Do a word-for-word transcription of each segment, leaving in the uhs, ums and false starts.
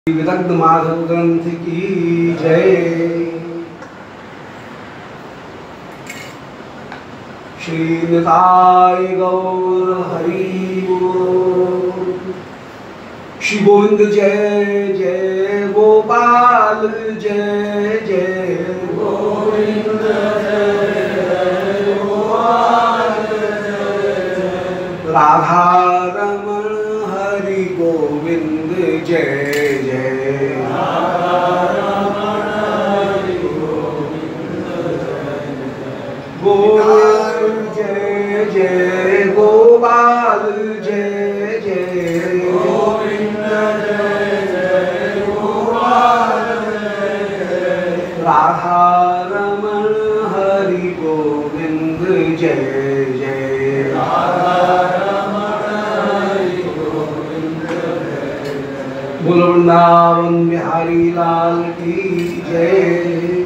विदग्ध माधव ग्रंथ की जय। श्री निताय गौर हरि बोल। श्री गोविंद जय जय गोपाल जय जय गोविंद जय गोपाल जय राधा रमण हरि गोविंद जय गोविंद जय जय गोपाल जय जय गोविंद जय जय गोपाल जय राधा रमण हरि गोविंद जय जय राधा रमण हरि गोविंद जय। बोल वृंदावन बिहारी लाल की जय।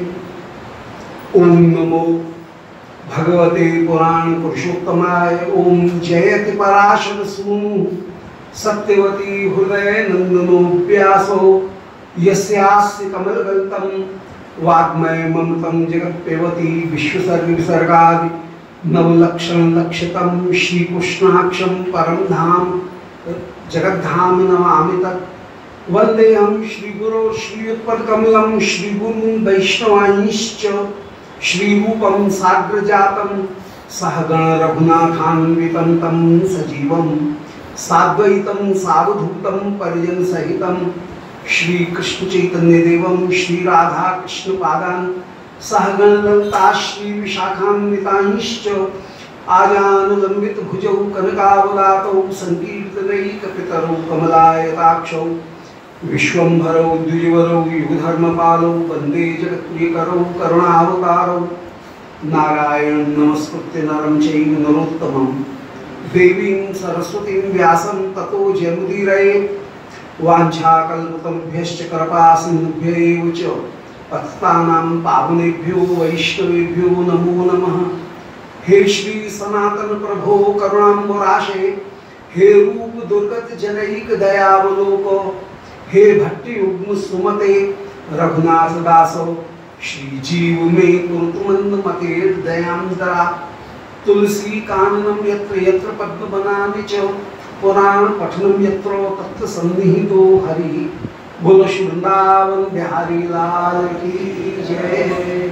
ओम नमो भगवते पुराण पुरुषोत्तमाय। ओम जयति पराशर सूनु सत्यवती हृदय नंदनो व्यासो यस्यास्य कमलगल्तम वाग्मय ममतम जगत्पेवती विश्वसर्ग विसर्गादि नवलक्षण लक्षितम श्रीकृष्णाक्षम परम धाम जगद्धाम नमामि तत्। वंदेहं श्रीगुरो श्रीयुत्पदकमलं श्रीगुरुं वैष्णवांश्च श्रीरूपं साग्रजातं सहगण रघुनाथान्वितं तं सजीवं साद्वैतं सावधूतं परिजन सहितं श्रीकृष्ण चैतन्य देवं श्री राधा कृष्ण पादान् सहगण ललिता श्री विशाखान्वितांश्च आजानुलंबित भुजौ कनकावदातौ संकीर्तनैकपितरौ कमलायताक्षौ विश्वंभरौ द्विजवरौ युगधर्मपालौ वंदे जगत्प्रियकरौ करुणावतारौ नारायण नमस्कृत्य नरं चैव नरोत्तमं देवीं सरस्वतीं व्यासं ततो जयमुदीरये। वाञ्छाकल्पतरुभ्यश्च कृपासिन्धुभ्य एव च पतितानां पावनेभ्यो वैष्णवेभ्यो नमो नमः। हे श्री सनातन प्रभो करुणाम्बुराशे हे रूप दुर्गत जनैक दयावलोक हे भट्टी युग्म सुमते रघुनाथ दासो श्री जीव में कुरुतुमंद मते दयांतरा तुलसी काननम यत्र यत्र पद्म बनानि च पुराण पठनम यत्र तत्र सन्निहितो हरि। बोलो श्री वृंदावन बिहारी लाल की जय।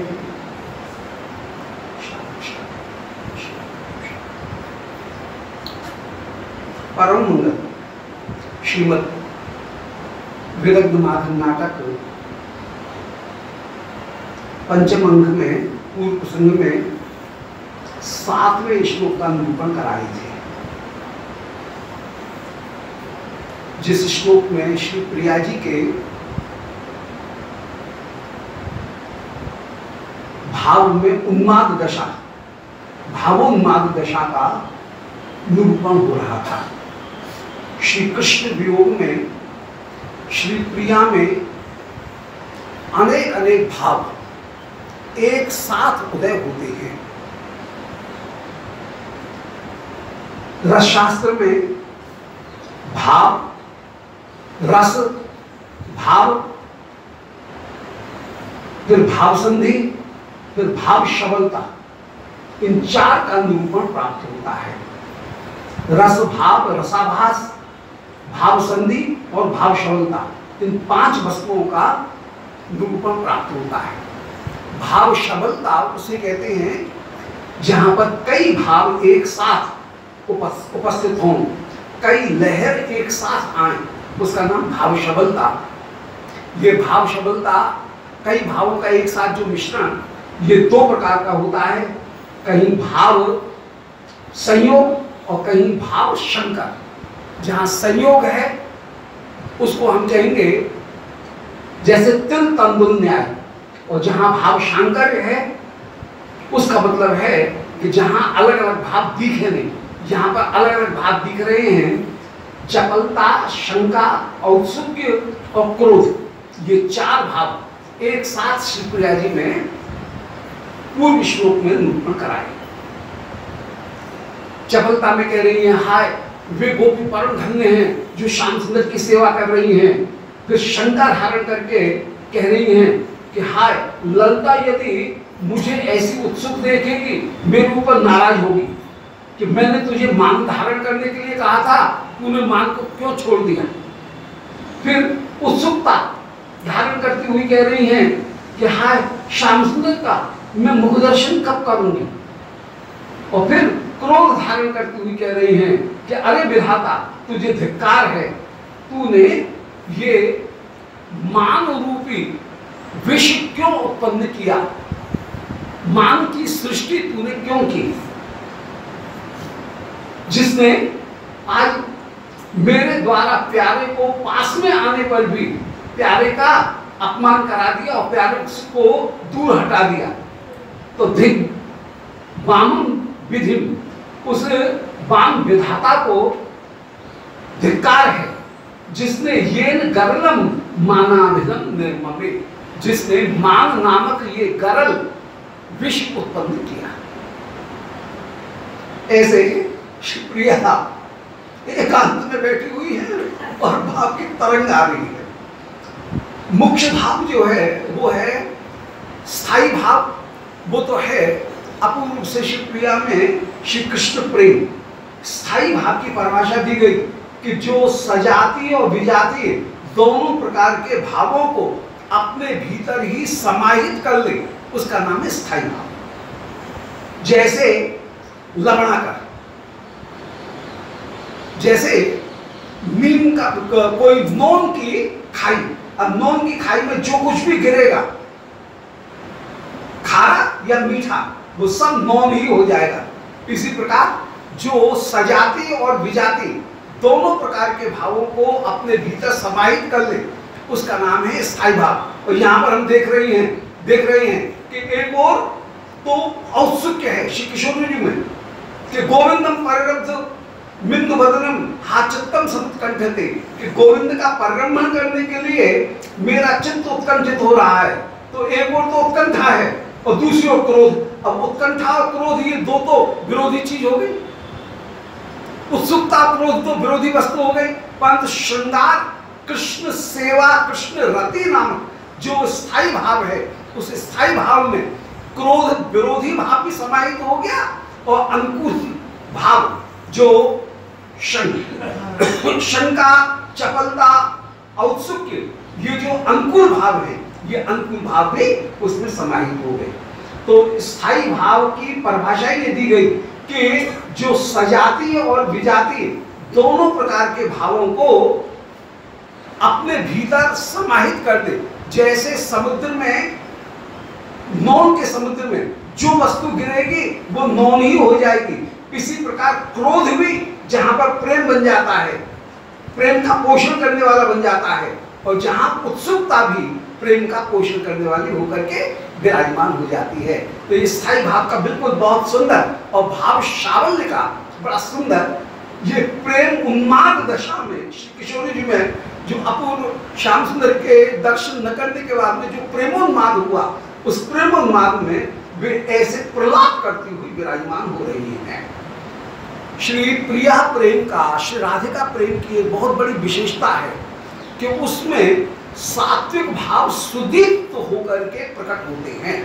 परम मंगल श्रीमद विदग्ध माधव नाटक पंचम अंक में पूर्व प्रसंग में सातवें श्लोक का निरूपण कराए थे, जिस श्लोक में श्री प्रिया जी के भाव में उन्माद दशा भावोन्माद दशा का निरूपण हो रहा था। श्री कृष्ण वियोग में श्री प्रिया में अनेक अनेक भाव एक साथ उदय होते हैं। रसशास्त्र में भाव, रस, भाव, फिर भाव संधि, फिर भाव शबलता, इन चार का निरूपण प्राप्त होता है। रस भाव रसाभास भाव संधि और भाव शबलता, इन पांच वस्तुओं का निरूपण प्राप्त होता है। भाव शबलता उसे कहते हैं जहां पर कई भाव एक साथ उपस्थित हों, कई लहर एक साथ आए, उसका नाम भाव शबलता। ये भाव शबलता कई भावों का एक साथ जो मिश्रण, ये दो प्रकार का होता है। कहीं भाव संयोग और कहीं भाव शंकर। जहां संयोग है उसको हम कहेंगे जैसे तिल तंदुल न्याय, और जहां भाव शांकर है उसका मतलब है कि जहां अलग अलग भाव दिखे नहीं, यहाँ पर अलग अलग भाव दिख रहे हैं। चपलता, शंका, औत्सुक्य और क्रोध, ये चार भाव एक साथ श्री प्रिया जी ने पूर्व श्लोक में निरूपण कराए। चपलता में कह रही है हाय वे गोपी परम धन्य हैं जो श्याम सुंदर की सेवा कर रही हैं। फिर शंका धारण करके कह रही हैं कि हाय ललिता यदि मुझे ऐसी उत्सुक देखेगी मेरे ऊपर नाराज होगी कि मैंने तुझे मान धारण करने के लिए कहा था, तूने मान को क्यों छोड़ दिया। फिर उत्सुकता धारण करती हुई कह रही हैं कि हाय श्याम सुंदर का मैं मुख दर्शन कब करूंगी। और फिर क्रोध धारण करती हुई कह रही हैं कि अरे विधाता तुझे धिक्कार है, तूने ये मान रूपी विष क्यों उत्पन्न किया, मान की सृष्टि तूने क्यों की, जिसने आज मेरे द्वारा प्यारे को पास में आने पर भी प्यारे का अपमान करा दिया और प्यारे को दूर हटा दिया। तो धिक वाम विधि, उस वाम विधाता को धिक्कार है जिसने येन गरलम मानाभिधम निर्ममे, जिसने मान नामक ये गरल विष उत्पन्न किया। ऐसे शिवप्रिया एकांत में बैठी हुई है और भाव की तरंग आ रही है। मुख्य भाव जो है वो है स्थायी भाव, वो तो है अपूर्व रूप से शिवप्रिया में श्री कृष्ण प्रेम। स्थायी भाव की परिभाषा दी गई कि जो सजातीय और विजातीय दोनों प्रकार के भावों को अपने भीतर ही समाहित कर ले, उसका नाम है स्थायी भाव। जैसे लवणाकर, जैसे नीम का कोई नॉन की खाई, अब नॉन की खाई में जो कुछ भी गिरेगा खारा या मीठा वो सब नॉन ही हो जाएगा। इसी प्रकार जो सजाती और विजाती दोनों प्रकार के भावों को अपने भीतर समाहित कर ले, उसका नाम है स्थायी भाव। और यहाँ पर हम देख रहे हैं देख रहे हैं कि एक और तो औत्सुक्य है श्री किशोर जी में कि गोविंदम परिरब्ध बिंदु बदनम हाचत्तम समुत्कंठते, कि गोविंद का परिरंभन करने के लिए मेरा चित्त उत्कंठित हो रहा है। तो एक और तो उत्कंठा है और दूसरी ओर क्रोध। अब उत्कंठा और क्रोध ये दो तो विरोधी चीज हो गई, उत्सुकता क्रोध तो विरोधी वस्तु हो गई। परंतु श्रृंगार कृष्ण सेवा कृष्ण रति नामक जो स्थायी भाव है, उस स्थायी भाव में क्रोध विरोधी भाव भी समाहित हो गया और अनुकूल भाव जो शंका चपलता औत्सुक्य ये जो अनुकूल भाव है, ये अनुकूल भाव भी उसमें समाहित हो गए। तो स्थायी भाव की परिभाषा ये दी गई कि जो सजातीय और विजातीय दोनों प्रकार के भावों को अपने भीतर समाहित कर दे। जैसे समुद्र में, नॉन के समुद्र में जो वस्तु गिरेगी वो नॉन ही हो जाएगी, इसी प्रकार क्रोध भी जहां पर प्रेम बन जाता है, प्रेम का पोषण करने वाला बन जाता है, और जहां उत्सुकता भी प्रेम का पोषण करने वाली होकर के विराजमान हो जाती है। तो ये स्थायी भाव का बिल्कुल बहुत सुंदर और भाव शावल्य का बड़ा सुंदर ये प्रेम उन्माद दशा में श्री किशोरी जी में जो अपूर्व श्याम सुंदर के दर्शन न करने के बाद में जो प्रेमोन्माद हुआ, उस प्रेमोन्माद में वे ऐसे प्रलाप करती हुई विराजमान हो रही हैं। श्री प्रिया प्रेम का, श्री राधिका प्रेम की एक बहुत बड़ी विशेषता है कि उसमें सात्विक भाव सुदीप्त होकर के प्रकट होते हैं।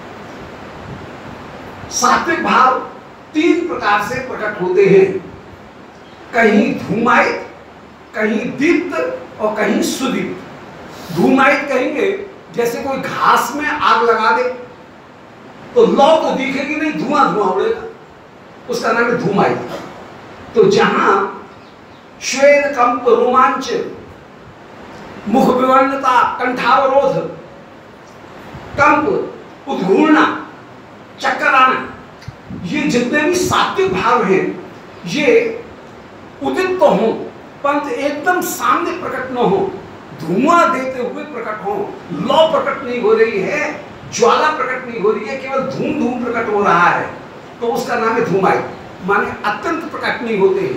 सात्विक भाव तीन प्रकार से प्रकट होते हैं, कहीं धूमायित, कहीं दीप्त और कहीं सुदीप्त। धूमायित कहेंगे जैसे कोई घास में आग लगा दे तो लौ तो दिखेगी नहीं, धुआं धुआं उड़ेगा, उसका नाम है धूमायित। तो जहां श्वेत कंप रोमांच, मुख विवर्णता, कंठावरोध, कंप, उद्घूर्णा, चक्कर आना, ये जितने भी सात्विक भाव हैं ये उदित तो हो परंतु एकदम सामने प्रकट न हो, धुआं देते हुए प्रकट हो। लौ प्रकट नहीं हो रही है, ज्वाला प्रकट नहीं हो रही है, केवल धूम धूम प्रकट हो रहा है, तो उसका नाम है धूमायित, माने अत्यंत प्रकट नहीं होते हैं।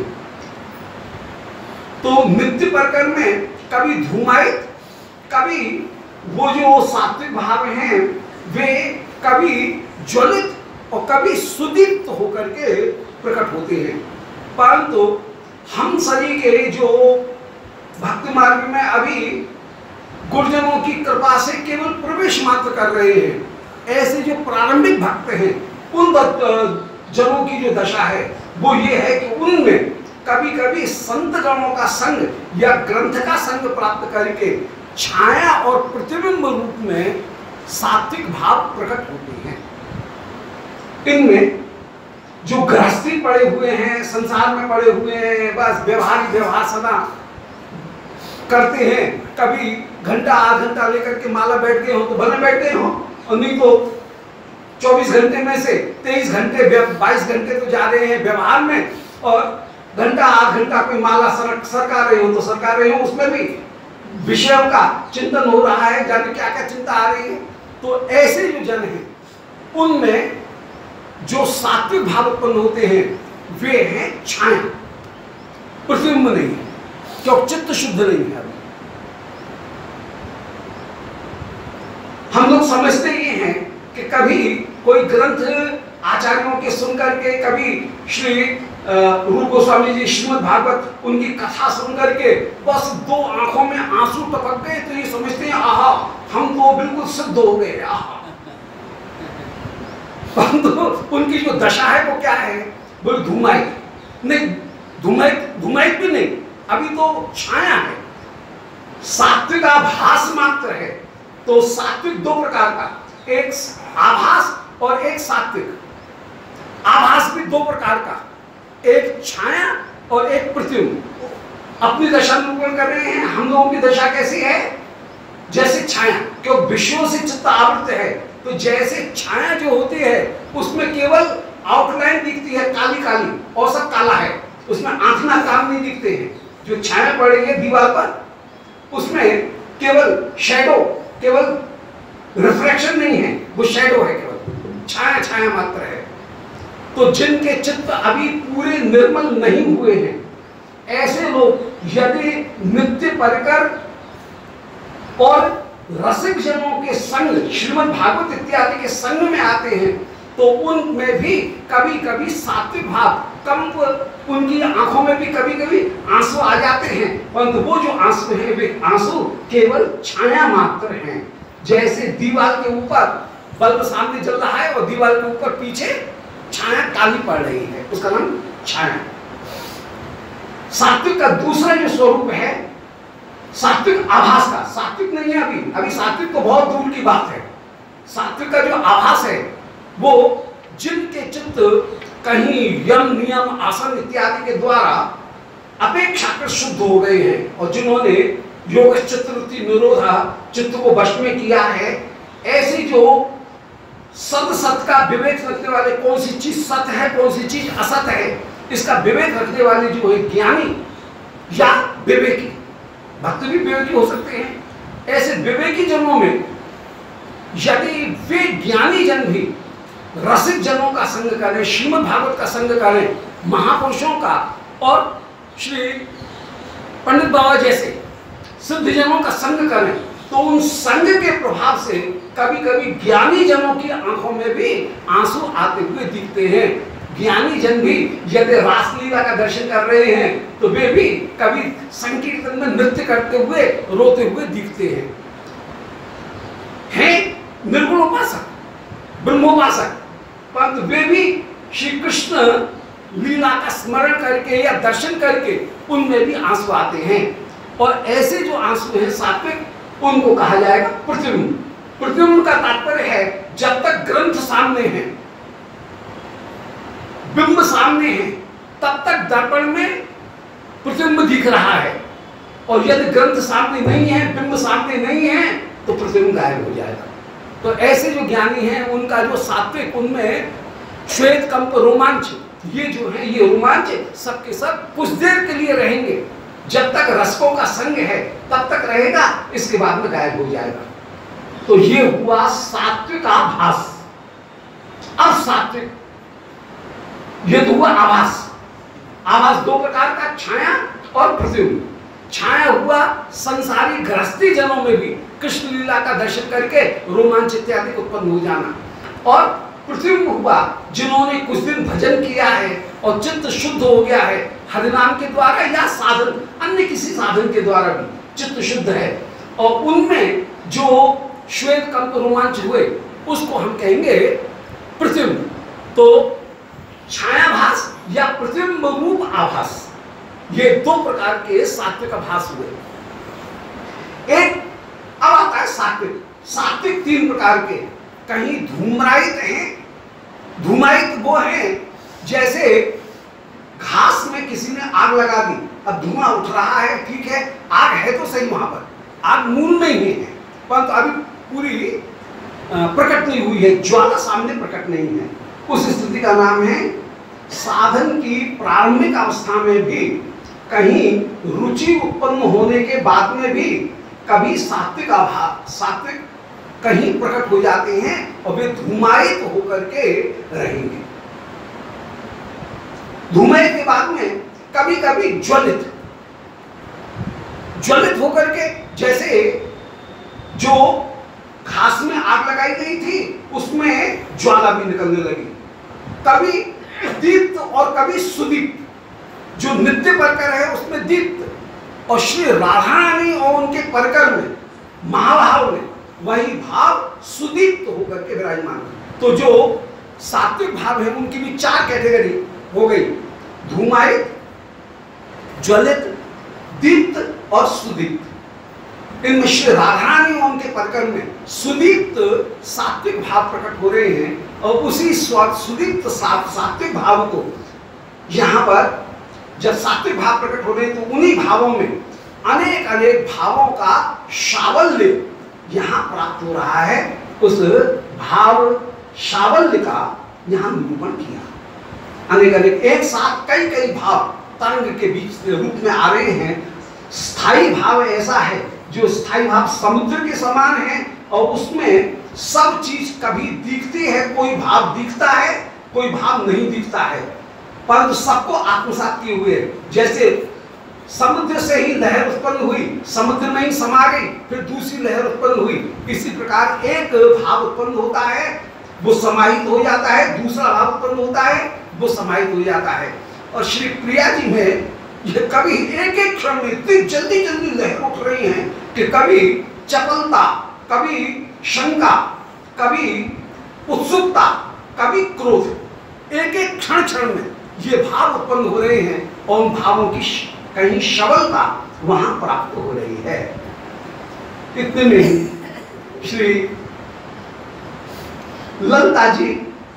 तो नित्य प्रकरण में कभी धूमायित, कभी वो जो सात्विक भाव हैं वे कभी ज्वलित और कभी सुदीप्त होकर के प्रकट होते हैं। परंतु हम सभी के जो भक्ति मार्ग में अभी गुरुजनों की कृपा से केवल प्रवेश मात्र कर रहे हैं। ऐसे जो प्रारंभिक भक्त हैं उन जनों की जो दशा है वो ये है कि उनमें कभी कभी संत गणों का संग या ग्रंथ का संग प्राप्त करके छाया और प्रतिबिंब रूप में सात्विक भाव प्रकट होते हैं। इनमें जो गृहस्थी पड़े हुए हैं, संसार में पड़े हुए हैं, बस व्यवहारिक व्यवहार सदा करते हैं, कभी घंटा आध घंटा लेकर के माला बैठ गए हो तो भले बैठते हो, और नहीं तो चौबीस घंटे में से तेईस घंटे बाईस घंटे तो जा रहे हैं व्यवहार में, और घंटा आध घंटा कोई माला सर, सरका रहे हो तो सरका रहे हो, उसमें भी विषयों का चिंतन हो रहा है, जाने क्या क्या चिंता आ रही है। तो ऐसे जो जन हैं उनमें जो सात्विक भाव उत्पन्न होते हैं वे हैं छाया, प्रतिबिंब नहीं है, क्योंकि चित्त शुद्ध नहीं है। हम लोग समझते ये हैं कि कभी कोई ग्रंथ आचार्यों के सुनकर के, कभी श्री रूप गोस्वामी जी श्रीमद् भागवत उनकी कथा सुनकर के बस दो आंखों में आंसू टपक गए तो ये समझते हैं आहा हम तो बिल्कुल सिद्ध हो गए। आहा परंतु उनकी जो दशा है वो क्या है, बोले धूमायित नहीं, धूमायित धूमायित भी नहीं, अभी तो छाया है, सात्विक आभास मात्र है। तो सात्विक दो प्रकार का, एक आभास और एक सात्विक। आभास भी दो प्रकार का, एक छाया और एक प्रतिबिंब। अपनी दशा निरूपण कर रहे हैं। हम लोगों की दशा कैसी है, जैसे छाया, क्यों विषयों से चित्त आवृत है, तो जैसे छाया जो होती है उसमें केवल आउटलाइन दिखती है काली काली, और सब काला है, उसमें आंखना काम नहीं दिखते हैं। जो छाया पड़ रही है दीवार पर उसमें केवल शैडो, केवल रिफ्लेक्शन नहीं है, वो शैडो है, केवल छाया छाया मात्र है। तो जिनके चित्त अभी पूरे निर्मल नहीं हुए हैं, ऐसे लोग यदि नित्य परिकर और रसिक जनों के संग, श्रीमद् भागवत इत्यादि के संग में आते हैं तो उनमें भी कभी कभी सात्विक भाव, कंप, उनकी आंखों में भी कभी कभी आंसू आ जाते हैं, परंतु वो जो आंसू हैं वे आंसू केवल छाया मात्र हैं। जैसे दीवार के ऊपर बल्ब सामने जल रहा है और दीवार के ऊपर पीछे छाया काली पड़ रही है, उसका नाम छाया। सात्विक का दूसरा जो स्वरूप है सात्विक आभास का, सात्विक नहीं है अभी, अभी सात्विक तो बहुत दूर की बात है। सात्विक का जो आभास है वो जिनके चित्त कहीं यम नियम आसन इत्यादि के द्वारा अपेक्षाकृत शुद्ध हो गए हैं और जिन्होंने योग चित्तवृत्ति निरोधा चित्त को वश में किया है, ऐसी जो सत सत का विवेक रखने वाले, कौन सी चीज सत है कौन सी चीज असत है इसका विवेक रखने वाले जो है ज्ञानी या विवेकी, भक्त भी विवेकी हो सकते हैं, ऐसे विवेकी जनों में यदि वे ज्ञानी जन भी रसिक जनों का संग करें, श्रीमद् भागवत का संग करें, महापुरुषों का और श्री पंडित बाबा जैसे सिद्ध जनों का संग करें, तो उन संग के प्रभाव से कभी कभी ज्ञानी जनों की आंखों में भी आंसू आते हुए दिखते हैं। ज्ञानी जन भी यदि रासलीला का दर्शन कर रहे हैं तो वे भी कभी संकीर्तन में नृत्य करते हुए रोते हुए दिखते हैं। हैं निर्गुण उपासक, ब्रह्मोपासक, परंतु वे भी श्री कृष्ण लीला का स्मरण करके या दर्शन करके उनमें भी आंसू आते हैं। और ऐसे जो आंसू हैं सात्विक, उनको कहा जाएगा प्रतिबिंब। प्रतिबिंब का तात्पर्य है जब तक ग्रंथ सामने है, बिंब सामने है, तब तक दर्पण में प्रतिबिंब दिख रहा है, और यदि ग्रंथ सामने नहीं है, बिंब सामने नहीं है, तो प्रतिबिंब गायब हो जाएगा। तो ऐसे जो ज्ञानी हैं उनका जो सात्विक, उनमें श्वेत कंप रोमांच, ये जो है ये रोमांच सबके सब कुछ देर के लिए रहेंगे, जब तक रसकों का संग है तब तक रहेगा, इसके बाद में गायब हो जाएगा। तो ये हुआ सात्विक आभास। अब सात्विक ये तो हुआ आभास। आभास दो प्रकार का, छाया और प्रतिबिंब। छाया हुआ संसारी गृहस्थी जनों में भी कृष्ण लीला का दर्शन करके रोमांच इत्यादि उत्पन्न हो जाना, और प्रतिबिंब हुआ जिन्होंने कुछ दिन भजन किया है और चित्त शुद्ध हो गया है हरिनाम के द्वारा या साधन, अन्य किसी साधन के द्वारा भी चित्त शुद्ध है, और उनमें जो श्वेत कंप रोमांच हुए उसको हम कहेंगे प्रतिबिंब। तो छायाभास या प्रतिबिंब रूप आभास, ये दो प्रकार के सात्विक आभास हुए। एक अब आता है सात्विक। सात्विक तीन प्रकार के, कहीं धूम्रायित हैं। धूमायित वो हैं जैसे घास में किसी ने आग लगा दी, अब धुआं उठ रहा है, ठीक है, आग है तो सही, वहां पर आग मूल में ही है परंतु अभी पूरी प्रकट नहीं हुई है, ज्वाला सामने प्रकट नहीं है। उस स्थिति का नाम है साधन की प्रारंभिक अवस्था में भी कहीं रुचि उत्पन्न होने के बाद में भी कभी सात्विक अभाव, सात्विक कहीं प्रकट हो जाते हैं और वे धूमायित होकर के रहेंगे। धूमायित के बाद में कभी कभी ज्वलित ज्वलित होकर के, जैसे जो घास में आग लगाई गई थी उसमें ज्वाला भी निकलने लगी। कभी दीप्त और कभी सुदीप्त, जो नित्य परकर है उसमें दीप्त, और श्री राधा रानी और उनके परकर में, महाभाव में वही भाव सुदीप्त होकर के विराजमान। तो जो सात्विक भाव है उनकी भी चार कैटेगरी हो गई, धूमायित, ज्वलित, दीप्त और सुदीप्त। इनमें श्री राधा रानी और उनके परकर में सुदीप्त सात्विक भाव प्रकट हो रहे हैं और उसी सुदीप्त सात्विक भाव को यहाँ पर जब सात्विक भाव प्रकट हो रहे हैं तो उन्हीं भावों में अनेक अनेक भावों का सावल्य यहाँ प्राप्त हो रहा है। उस भाव सावल्य का यहाँ निरूपण किया। अनेक अनेक एक साथ कई कई भाव तरंग के बीच रूप में आ रहे हैं। स्थायी भाव ऐसा है जो स्थायी भाव समुद्र के समान है और उसमें सब चीज कभी दिखती है, कोई भाव दिखता है कोई भाव नहीं दिखता है, परंतु सबको आत्मसात किए हुए। जैसे समुद्र से ही लहर उत्पन्न हुई, समुद्र में ही समा गई, फिर दूसरी लहर उत्पन्न हुई, इसी प्रकार एक भाव उत्पन्न होता है वो समाहित हो जाता है, दूसरा भाव उत्पन्न होता है वो समाहित हो जाता है। और श्री प्रिया जी में ये कभी एक एक क्षण में इतनी जल्दी जल्दी लहर उठ रही हैं कि कभी चपलता, कभी शंका, कभी उत्सुकता, कभी क्रोध, एक एक क्षण क्षण में ये भाव उत्पन्न हो रहे हैं और उन भावों की कहीं सबलता वहां प्राप्त हो रही है। इतने में ही श्री ललिता जी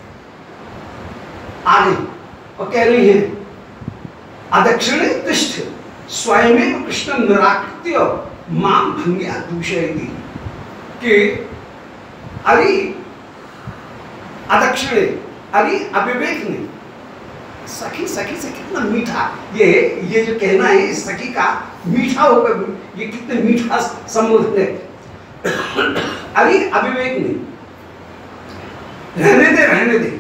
आ गई और कह रही हैं अदक्षिणे तिष्ठ स्वयमेव कृष्ण निराकृत्य माम भंग्या दूषयति, कि अरे अदक्षिणे, अरे अविवेक ने, सखी सखी से कितना मीठा, ये ये जो कहना है इस सखी का मीठा होकर, ये कितने मीठा संबोधन है। अरे अविवेक ने, रहने दे रहने दे,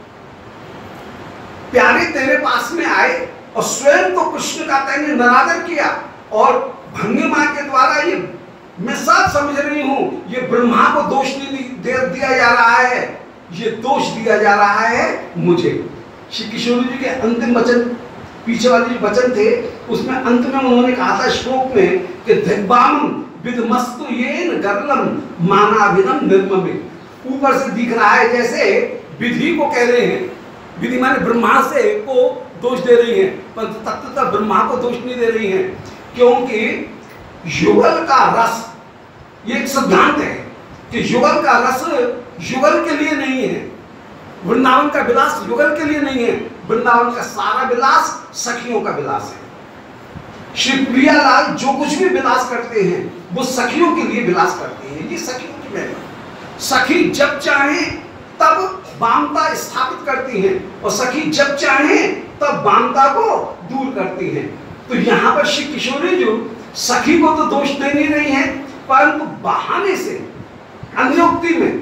प्यारे तेरे पास में आए और स्वयं तो कृष्ण का तैने निरादर किया और भंगिमा के द्वारा ये मैं सब समझ रही हूं ये ब्रह्मा को दोष नहीं दे दिया जा रहा है, ये दोष दिया जा रहा है मुझे। श्री किशोर जी के अंतिम वचन, पीछे वाले जो वचन थे उसमें अंत में उन्होंने कहा था श्लोक में कि दिग्बाम विदमस्तु येन गर्लम मानाभिनम निर्ममे, ऊपर से दिख रहा है जैसे विधि को कह रहे हैं, विधि माने ब्रह्मा से को दोष दे रही हैं, पर तत्वतः ब्रह्मा को दोष नहीं दे रही हैं, क्योंकि युगल का रस, ये एक सिद्धांत है कि युगल का रस युगल के लिए नहीं है, वृंदावन का विलास युगल के लिए नहीं है, वृंदावन का सारा विलास सखियों का विलास है। श्री प्रियालाल जो कुछ भी विलास करते हैं वो सखियों के लिए विलास करते हैं, ये सखियों की महिमा। सखी जब चाहे तब वामता स्थापित करती हैं और सखी जब चाहे तब वामता को दूर करती हैं। तो यहाँ पर श्री किशोरी जो सखी को तो दोष दे नहीं रही है, परंतु बहाने से अन्योक्ति में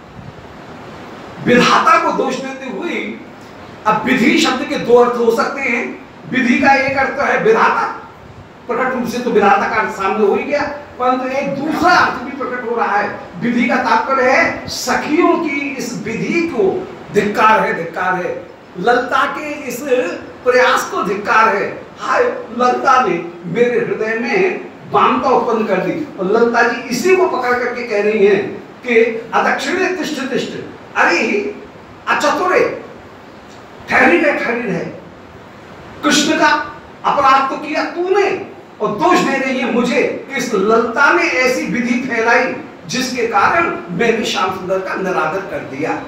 विधाता को दोष देते हुए, अब विधि शब्द के दो अर्थ हो सकते हैं। विधि का एक अर्थ है विधाता, प्रकट रूप से तो विधाता का सामने हो ही गया, परंतु एक दूसरा अर्थ भी प्रकट हो रहा है। विधि का तात्पर्य है सखियों की इस विधि को धिक्कार है, धिक्कार है, ललिता के इस प्रयास को धिक्कार है। हाय ललिता ने मेरे हृदय में वामता उत्पन्न कर दी। और ललिता जी इसी को पकड़ करके कह रही हैं कि अदक्षिणे तिष्ठ तिष्ठ, अरे अचतुरे, ठहरी रहे ठहरी रहे, कृष्ण का अपराध तो किया तूने और दोष दे रही है मुझे कि इस ललिता ने ऐसी विधि फैलाई जिसके कारण मैंने श्याम सुंदर का निरादर कर दिया,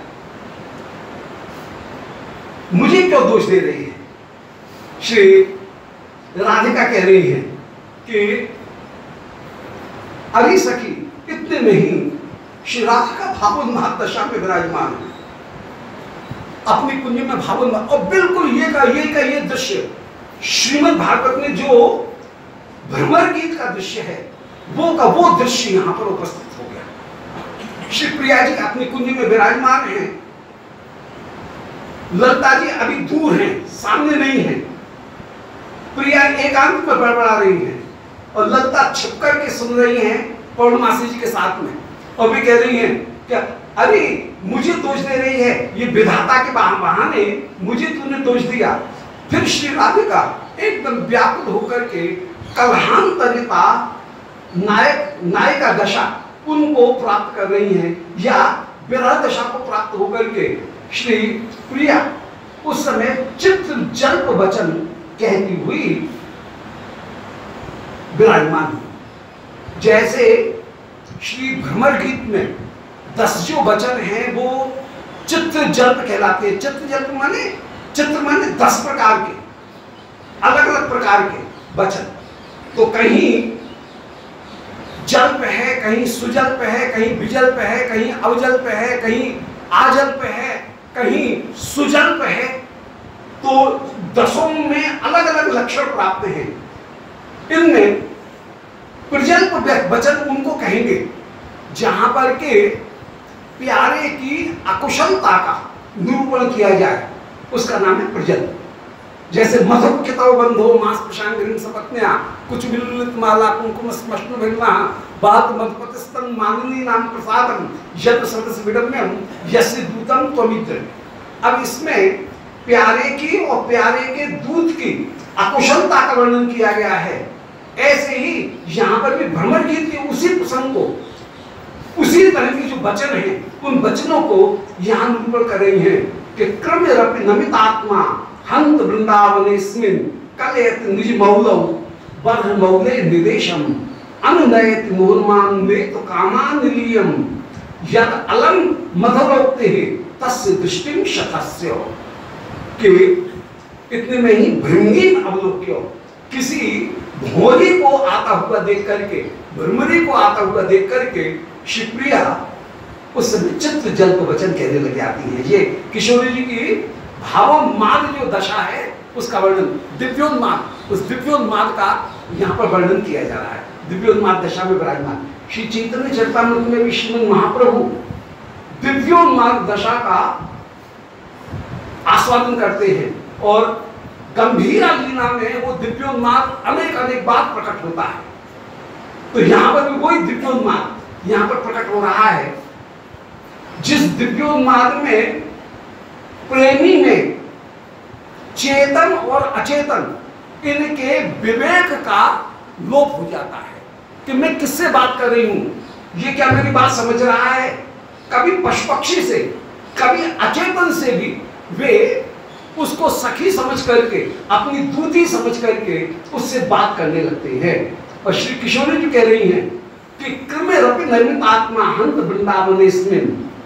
मुझे क्यों दोष दे रही है। श्री राधिका कह रही है कि अरे सखी, इतने में ही श्री राधिका भावोन्माद दशा में विराजमान है, अपनी कुंज में भावोन्माद, और बिल्कुल ये का ये का ये दृश्य श्रीमद् भागवत में जो भ्रमर गीत का दृश्य है वो का वो दृश्य यहां पर उपस्थित हो गया। श्री प्रिया जी अपनी कुंज में विराजमान हैं, ललिता जी अभी दूर हैं, सामने नहीं है, प्रिया एकांत में बड़बड़ा रही हैं और ललिता छिप करके सुन रही हैं पौर्णमासी जी के साथ में, और वे कह रही हैं क्या अरे मुझे दोष दे रही है, ये विधाता के बहाने मुझे तूने दोष दिया। फिर श्री राधिका एकदम व्याकुल होकर के कलहांतरिता नायक नायिका दशा उनको प्राप्त कर रही हैं, या विरह दशा को प्राप्त होकर के श्री प्रिया उस समय चित्र जल्प वचन कहती हुई विराजमान। जैसे श्री भ्रमर गीत में दस जो वचन हैं वो चित्र जल्प कहलाते हैं। चित्र जल्प माने चित्र माने दस प्रकार के अलग अलग प्रकार के वचन। तो कहीं जल्प है, कहीं सुजल्प है, कहीं विजल्प है, कहीं अवजल्प है, कहीं आजल्प है, कहीं सुजल्प है। तो दसों में अलग अलग लक्षण प्राप्त हैं। इनमें प्रजल्प वचन उनको कहेंगे जहां पर के प्यारे की अकुशलता का निरूपण किया जाए, उसका नाम है प्रजल्प। जैसे मधुर कितव बंधो मास प्रशांगिनी सपत्न्या कुछ विललित माला कुंकुम स्मश्न भिन्ना बात मधुपतिस्तन माननी नाम प्रसादम यद सदस्य विडम्यम यस्य दूतम त्वमित्र। अब इसमें प्यारे की और प्यारे के दूत की अकुशलता का वर्णन किया गया है। ऐसे ही यहाँ पर भी भ्रमर गीत के उसी प्रसंग को, उसी तरह के जो वचन हैं उन वचनों को यहाँ निरूपण कर रही हैं कि क्रमरपि नमितात्मा हंत वृंदावनेस्मिन् कलयत निज मौलौ बर्ह मौले निदेशम अनुनयत मोहमान वेत कामानिलियम यद अलम मधुरोक्ते तस्य दृष्टिम शतस्य। कि इतने में ही भृंगीन अवलोक्य, किसी भोरी को आता हुआ देख करके, भ्रमरी को आता हुआ देख करके शिवप्रिया उस समय चित्र जल्प वचन कहने लग जाती है। ये किशोरी जी की भावोन्माद जो दशा है उसका वर्णन, दिव्योन्माद, उस दिव्योन्माद का यहाँ पर वर्णन किया जा रहा है। दिव्योन्माद दशा में विराजमान श्री चैतन्य चरितामृत में भी श्रीमद् महाप्रभु दिव्योन्माद दशा का आस्वादन करते हैं और गंभीरा लीला में वो दिव्योन्माद अनेक अनेक बार प्रकट होता है। तो यहाँ पर भी वही दिव्योन्माद यहाँ पर प्रकट हो रहा है, जिस दिव्योन्माद में प्रेमी में चेतन और अचेतन इनके विवेक का लोप हो जाता है कि मैं किससे बात कर रही हूं, ये क्या मेरी बात समझ रहा है। कभी पशु पक्षी से, कभी अचेतन से भी वे उसको सखी समझ करके, अपनी दूती समझ करके उससे बात करने लगते हैं। और श्री किशोरी जी कह रही हैं कि क्रमेरपि नमित आत्मा हंत वृंदावनेस्मिन्।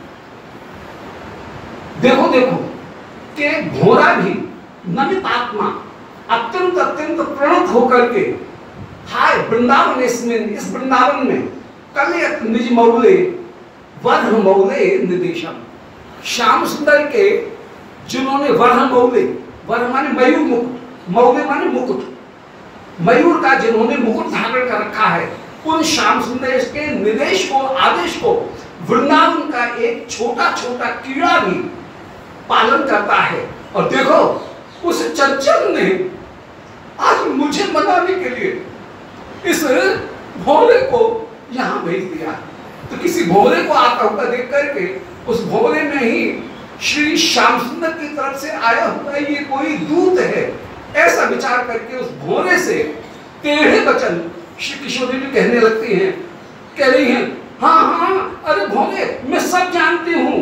देखो देखो कि घोड़ा भी नमित आत्मा अत्यंत अत्यंत प्रणत होकर के हाय वृंदावनेस्मिन्, इस वृंदावन में कलयत निज मौले वरह मौले निदेशम। श्याम सुंदर के जिन्होंने वरह मौले, वरह माने मयूर मुकुट, मौले माने मुकुट, मयूर का जिन्होंने मुकुट धारण कर रखा है, उन श्याम सुंदर के निर्देश को, आदेश को वृंदावन का एक छोटा छोटा कीड़ा भी पालन करता है। और देखो उस चंचल ने आज मुझे मनाने के लिए इस भोले को यहां भेज दिया। तो किसी भोले को आता हुआ देख करके उस भोले में ही श्री श्याम सुंदर की तरफ से आया हुआ ये कोई दूत है, ऐसा विचार करके उस भोले से टेढ़े वचन श्री किशोरी भी कहने लगती हैं, कह रही हैं, हाँ हाँ अरे भोले मैं सब जानती हूँ,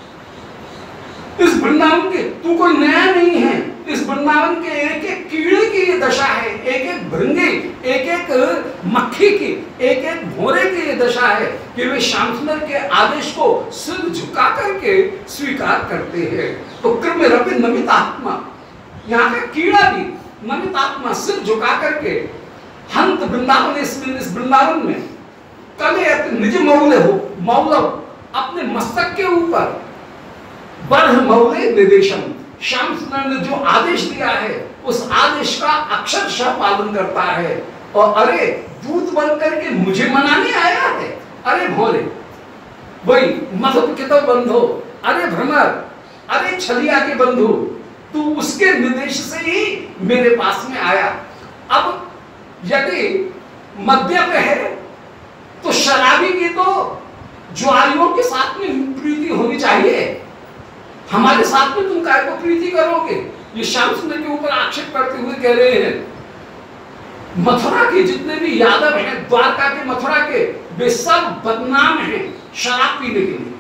इस वृंदावन के तू कोई नया नहीं है, इस वृंदावन के एक एक कीड़े की ये दशा है, एक एक भृंगी, एक एक मक्खी की, एक एक भोरे की ये दशा है कि वे श्याम सुंदर के आदेश को सिर झुका करके स्वीकार करते हैं। तो कृम रवि नमित आत्मा, यहाँ का कीड़ा भी नमित आत्मा सिर झुका करके हंत वृंदावन, इस वृंदावन में कले निज मौले हो, मौलव अपने मस्तक के ऊपर बर्ह मौले निर्देशन, श्याम सुंदर ने जो आदेश दिया है उस आदेश का अक्षरशः पालन करता है। और अरे दूत बन करके मुझे मनाने आया है, अरे भोले वही मधुप कितव बंधो, अरे भ्रमर, अरे छलिया के बंधु, तू उसके निर्देश से ही मेरे पास में आया। अब यदि मद्यप है तो शराबी की तो ज्वारियों के साथ में प्रीति होनी चाहिए, हमारे साथ में तुम काय को प्रीति करोगे? ये श्याम सुंदर के ऊपर आक्षेप करते हुए कह रहे हैं। मथुरा के जितने भी यादव हैं, द्वारका के मथुरा के, वे सब बदनाम हैं शराब पीने के लिए,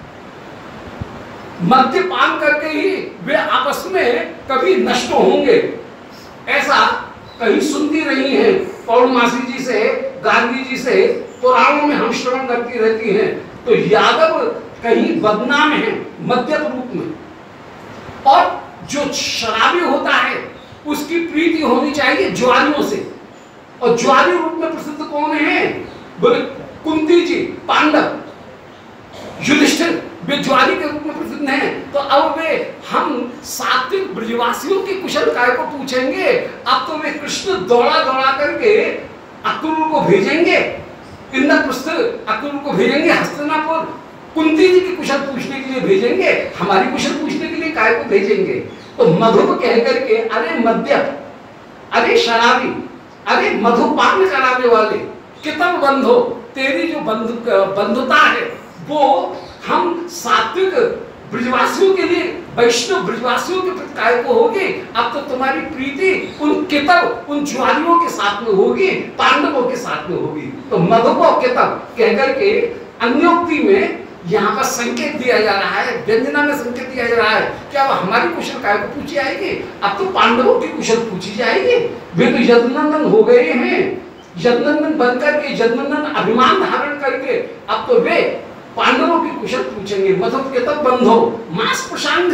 मद्यपान करके ही वे आपस में कभी नष्ट होंगे, ऐसा कहीं सुनती रही है पौर्णमासी जी से, गांधी जी से, पुराणों में हम श्रवण करती रहती हैं। तो यादव कहीं बदनाम है मद्यप रूप में, और जो शराबी होता है उसकी प्रीति होनी चाहिए ज्वारियों से, और ज्वारी रूप में प्रसिद्ध कौन है? बोले कुंती जी, पांडव, युधिष्ठिर, वे ज्वारी के रूप में प्रसिद्ध हैं। तो अब वे हम सात्विक ब्रजवासियों की कुशल काय को पूछेंगे? अब तो वे कृष्ण दौड़ा दौड़ा करके अक्रूर को भेजेंगे, इंद्रप्रस्थ अक्रूर को भेजेंगे हस्तिनापुर, कुंती जी की कुशल पूछने के लिए भेजेंगे, हमारी कुशल पूछने के लिए काय को भेजेंगे? तो मधुप कह करके, अरे मद्यप, अरे शराबी, अरे मधुपान कराने वाले, कितम बंधो, तेरी जो बंधु बंधुता है वो हम सात्विक ब्रजवासियों के लिए, वैष्णव ब्रजवासियों के प्रति काय को होगी? अब तो तुम्हारी प्रीति उन कितव, उन ज्वारियों के साथ में होगी, पांडवों के साथ में होगी। तो मधुप और कितव कह करके अन्योक्ति में यहाँ पर संकेत दिया जा रहा है, व्यंजना में संकेत दिया जा रहा है कि अब हमारी कुशल काय को पूछी जाएगी, अब तो पांडवों की कुशल पूछी जाएगी। वे तो यदुनंदन हो गए हैं, यदुनंदन बन करके, यदुनंदन अभिमान धारण करके अब तो वे पांडवों की कुशल पूछेंगे। मधुप के तब बंधो मास प्रशांत,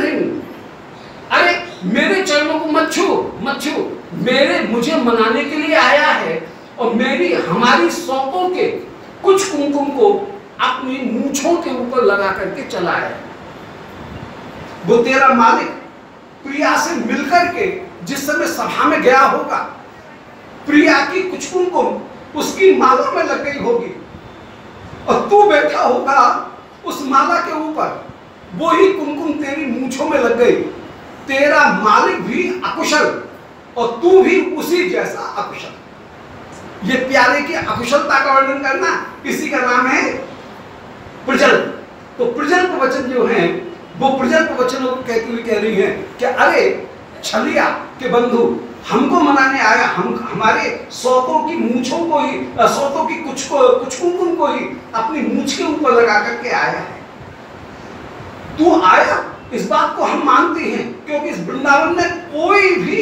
अरे मेरे चरणों को मत छू, मत छू, मेरे मुझे मनाने के लिए आया है और मेरी हमारी सौतों के कुछ कुमकुम को अपनी मूंछों के ऊपर लगा करके चला है। वो तेरा मालिक प्रिया से मिलकर के जिस समय सभा में गया होगा, प्रिया की कुछ कुमकुम उसकी माला में लग गई होगी और तू बैठा होगा उस माला के ऊपर, वो ही कुमकुम तेरी मूंछों में लग गई। तेरा मालिक भी अकुशल और तू भी उसी जैसा अकुशल। ये प्यारे की अकुशलता का वर्णन करना, इसी का नाम है प्रजल। तो प्रजल प्रवचन जो है वो प्रजल प्रवचनों को कहती हुई कह रही है कि अरे छलिया के बंधु, हमको मनाने आया, हम हमारे सौतों की मूंछों को ही, सौतों की कुछ को कुछ कुमकुम को ही अपनी मूंछ के ऊपर लगा करके आया है। तू आया, इस बात को हम मानते हैं, क्योंकि इस वृंदावन में कोई भी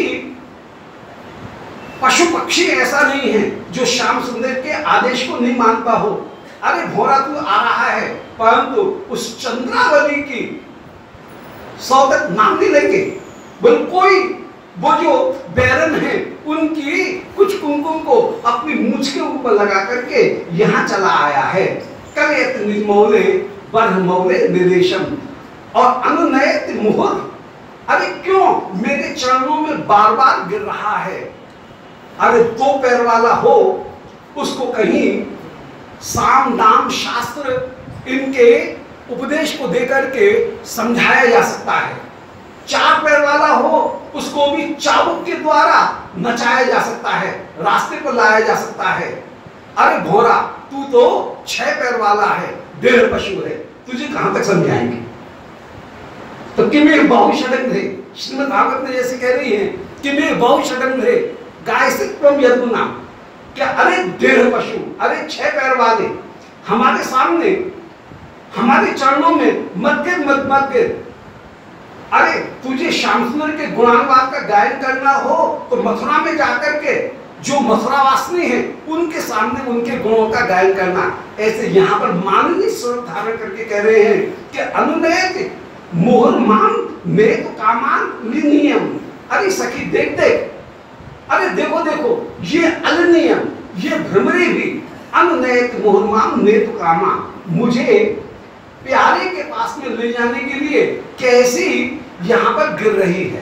पशु पक्षी ऐसा नहीं है जो श्याम सुंदर के आदेश को नहीं मानता हो। अरे भोरा तू आ रहा है, परंतु उस चंद्रावली की सौगत नाम नहीं लेंगे। बोल कोई वो जो बैरन है उनकी कुछ कुमकुम को अपनी मूंछ के ऊपर लगा करके यहाँ चला आया है। कलेत निर्मौले बर्ह मौले निर्देशम, और अनुनयत मुहुर, अरे क्यों मेरे चरणों में बार बार गिर रहा है? अरे दो पैर वाला हो उसको कहीं साम दाम शास्त्र इनके उपदेश को देकर के समझाया जा सकता है, चार पैर वाला हो उसको भी चाबुक के द्वारा नचाया जा सकता है, रास्ते पर लाया जा सकता है। अरे भोरा तू तो छह पैर वाला है, डेढ़ पशु है, तुझे कहां तक समझाएंगे? तो कि मैं बहु षडंग्रे, श्रीमद् भागवत में जैसे कह रही है कि मैं बहु षडंग्रे गाय से क्रम यदुना, क्या अरे डेढ़ पशु, अरे छह पैर वाले हमारे सामने हमारे चरणों में मत गिर मत मत गिर। अरे तुझे श्याम सुंदर के गुणानुवाद का गायन करना हो तो मथुरा में जाकर के जो मथुरावासिनी है उनके सामने उनके गुणों का गायन करना। ऐसे यहाँ पर माननीय स्वरूप धारण करके कह रहे हैं कि अनुनयत मोहरमान में तो कामान लिनियम। अरे सखी देख देख, अरे देखो देखो ये अलनियम, ये भ्रमरी भी अनुनयत मोहरमान में तो कामा, मुझे प्यारे के पास में ले जाने के लिए कैसी यहाँ पर गिर रही है।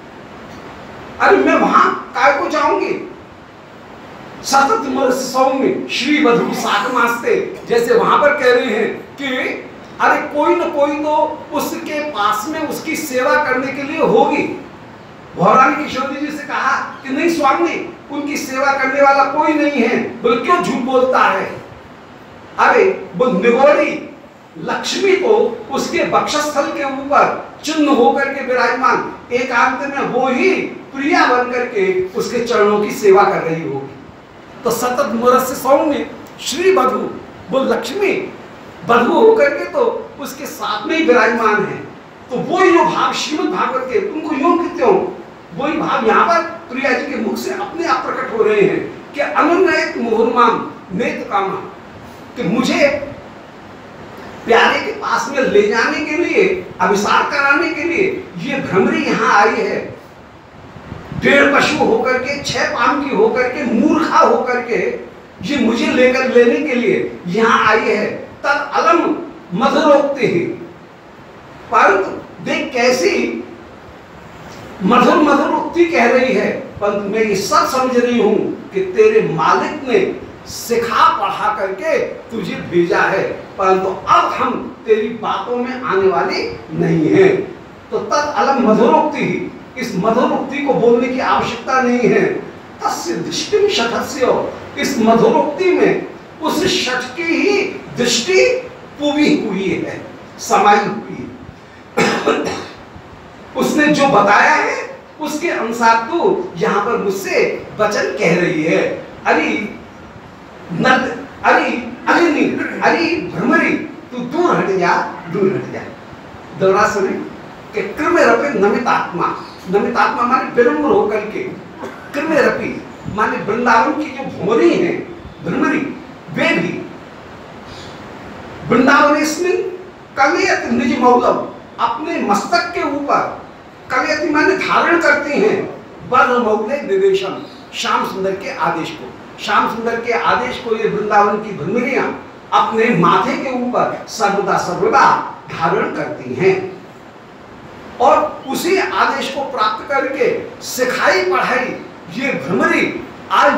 अरे मैं वहां काय को जाऊंगी। सतत सौम्य श्री वधु साक मास्ते, जैसे वहां पर कह रहे हैं कि अरे कोई न कोई तो उसके पास में उसकी सेवा करने के लिए होगी। भौरानी किशोरी जी से कहा कि नहीं स्वामी, उनकी सेवा करने वाला कोई नहीं है। बोले क्यों झूठ बोलता है? अरे वो निगोरी लक्ष्मी तो उसके वक्षस्थल के ऊपर चिन्ह होकर के विराजमान, एकांत में वो ही प्रिया बन करके उसके चरणों की सेवा कर रही होगी। तो सतत मुरस्य सौम्य श्री वधु, वो लक्ष्मी वधु होकर के तो उसके साथ में ही विराजमान है। तो वो जो भाव श्रीमद् भागवत के तुमको यूं कहते हो, वही भाव यहाँ पर प्रिया जी के मुख से अपने आप प्रकट हो रहे हैं कि अनुनयत मोहरमान नेत कामा, कि मुझे प्यारे के पास में ले जाने के लिए, अभिसार कराने के लिए ये भ्रमरी यहाँ आई है। डेढ़ पशु होकर के, छह पाम की होकर के, मूर्खा होकर के ये मुझे लेकर लेने के लिए यहाँ आई है। तद अलम मधुरोक्ति ही, परंतु देख कैसी मधुर मधुर उक्ति कह रही है। परंतु मैं ये सब समझ रही हूं कि तेरे मालिक ने सिखा पढ़ा करके तुझे भेजा है, परंतु अब हम तेरी बातों में आने वाले नहीं हैं। तो तद अलम मधुरोक्ति ही, इस मधुरोक्ति को बोलने की आवश्यकता नहीं है। तस्य दृष्टि शठस्य, इस मधुरोक्ति में उस शठ की ही दृष्टि पूरी हुई है, समाई हुई है। उसने जो बताया है उसके अनुसार तू यहाँ पर मुझसे वचन कह रही है। अरे नद, अरे अरे नहीं, अरे भ्रमरी तू दूर हट जा, दूर हट जा। दोहरा सुने कि कृमे रपे नमितात्मा, नमितात्मा माने विनम्र होकर के, कृमे रपी माने वृंदावन की जो भ्रमरी है, भ्रमरी वे भी वृंदावन इसमें कलयत निज मौलम, अपने मस्तक के ऊपर कलयति माने धारण करती हैं वर मौले निवेशन, श्याम सुंदर के आदेश को। श्याम सुंदर के आदेश को ये वृंदावन की भ्रमरियां अपने माथे के ऊपर सर्वदा सर्वदा धारण करती हैं और उसी आदेश को प्राप्त करके सिखाई पढ़ाई ये भ्रमरी आज